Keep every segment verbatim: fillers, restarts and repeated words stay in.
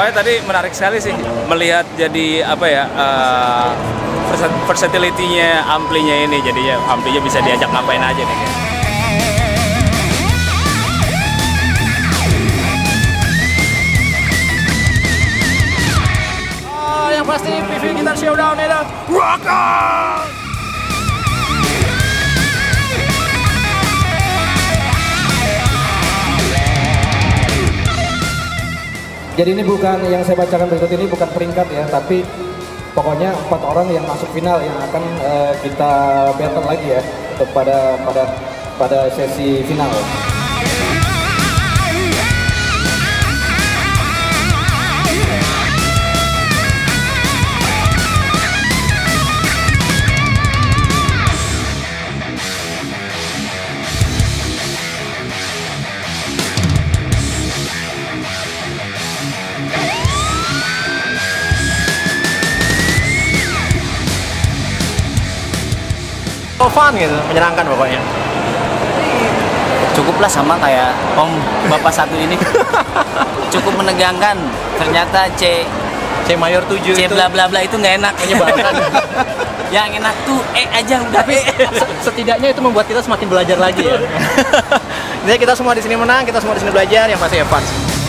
pokoknya tadi menarik sekali sih melihat jadi apa ya uh, versatility-nya amplinya ini, jadinya amplinya bisa diajak ngapain aja nih. Oh, yang pasti P V Guitar Showdown itu rock on! Jadi ini bukan, yang saya bacakan berikut ini bukan peringkat ya, tapi pokoknya empat orang yang masuk final yang akan uh, kita battle lagi ya untuk pada pada pada sesi final. Oh, fun gitu, menyenangkan pokoknya. Cukuplah sama kayak om bapak satu ini. Cukup menegangkan. Ternyata C C mayor tujuh C itu bla bla bla itu nggak enak. menyebalkan. Yang enak tuh E aja udah. Tapi setidaknya itu membuat kita semakin belajar lagi ya. Jadi kita semua di sini menang, kita semua di sini belajar, yang pasti ya fun.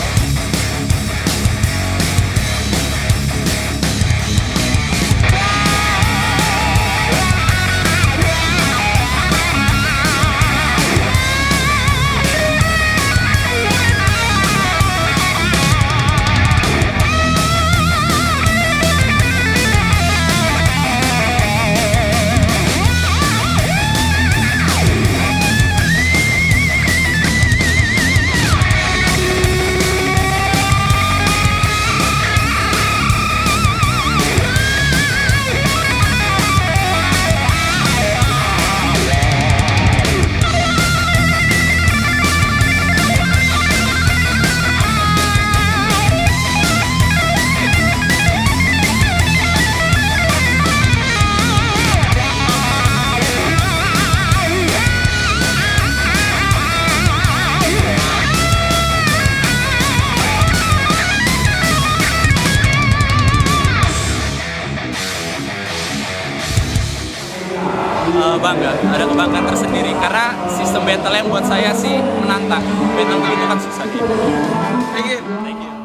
Bangga, ada kebanggaan tersendiri karena sistem battle yang buat saya sih menantang. Battle itu kan susah gitu. Thank you. Thank you.